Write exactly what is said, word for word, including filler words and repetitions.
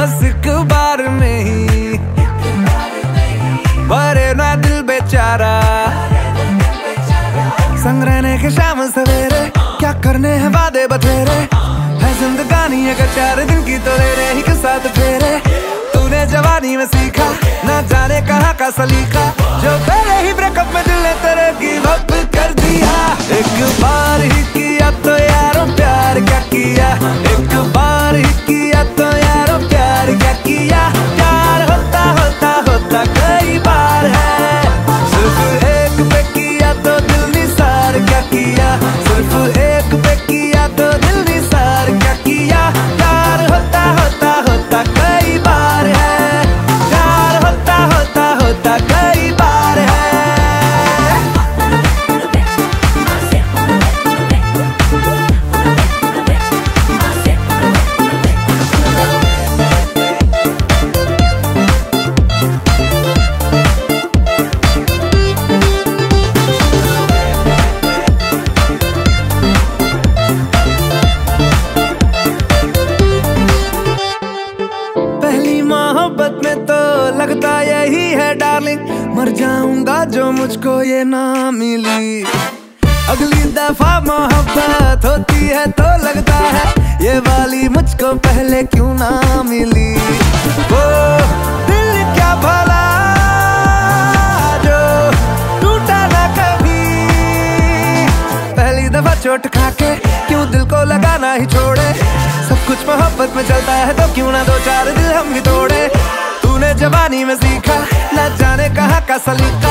बस एक बार में ही भरे ना दिल बेचारा। संग रहने के शाम सवेरे क्या करने हैं वादे बतेरे, है जिंदगानी अगर चार दिन की तो ले रहे ही के साथ फेरे। तूने जवानी में सीखा ना जाने कहाँ का सलीका, जो पहले ही ब्रेकअप में दिल ने तेरे गिव अप कर दिया। एक बार ही किया तो यारो प्यार क्या किया, एक बार ही किया तो यारो प्यार क्या किया। प्यार होता होता होता कई बार है, सिर्फ एक पे किया तो दिल निसार क्या किया, सिर्फ एक पे किया तो दिल निसार क्या किया। प्यार होता होता होता कई बार है, प्यार होता होता होता कई बार है। पहली मोहब्बत में तो लगता यही है डार्लिंग, मर जाऊंगा जो मुझको ये ना मिली। अगली दफा मोहब्बत होती है तो लगता है ये वाली मुझको पहले क्यों ना मिली। वो दिल क्या भला जो टूटा ना कभी, पहली दफा चोट खाके क्यों दिल को लगाना ही छोड़े। सब कुछ मोहब्बत में चलता है तो क्यों ना दो चार दिल हम भी तोड़े। तूने जवानी में सीखा ना जाने कहाँ का सलीका,